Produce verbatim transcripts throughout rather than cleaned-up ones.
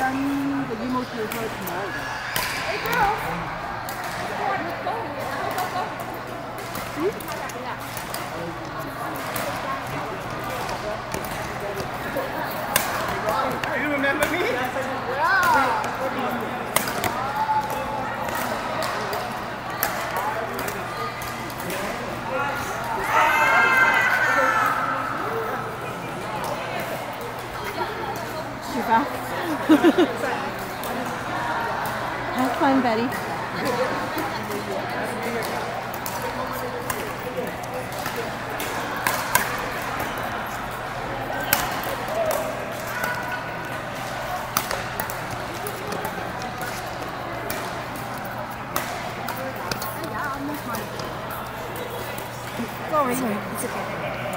done the demo to her tomorrow. Hey girls! Go on, let's go. Go, go, go. You remember me? Yeah. You're back. Have fun, Betty. Sorry, it's okay.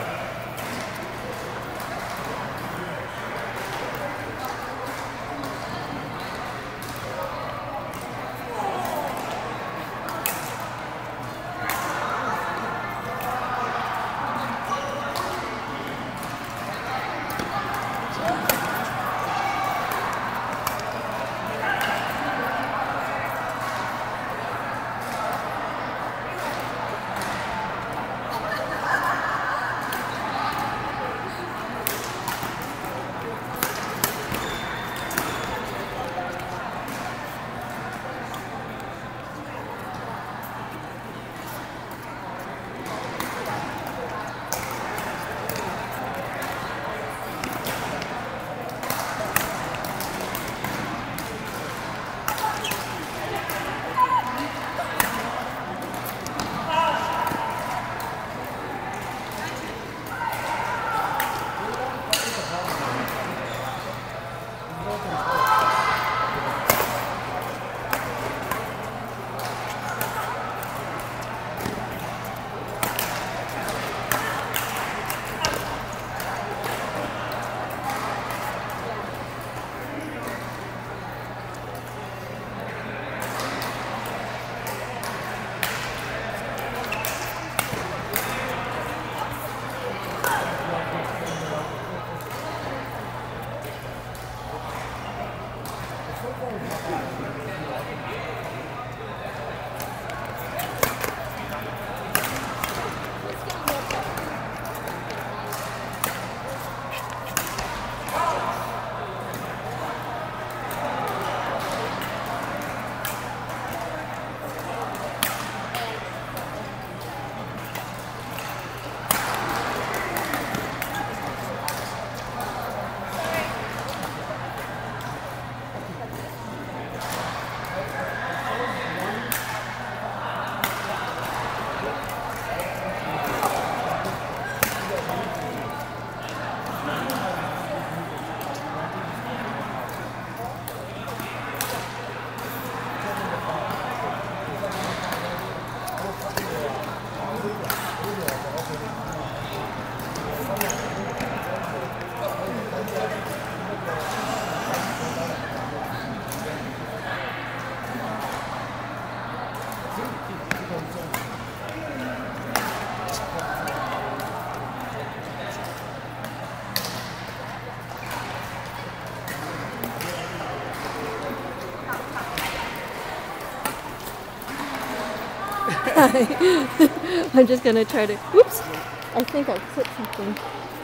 I'm just gonna try to. Whoops! I think I clipped something.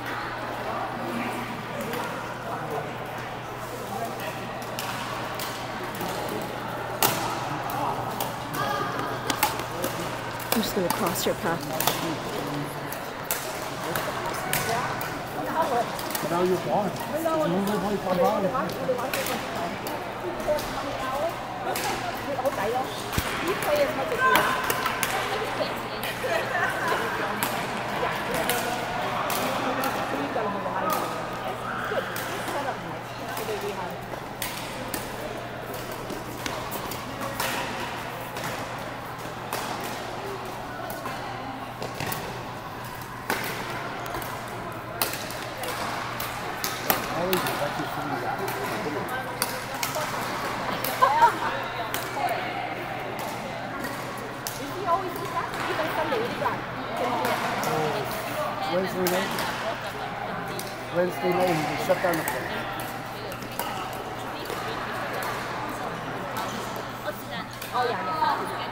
I'm just gonna cross your path. Now you're gone. Wednesday night, Wednesday night, he shut down the place. Oh yeah, yeah.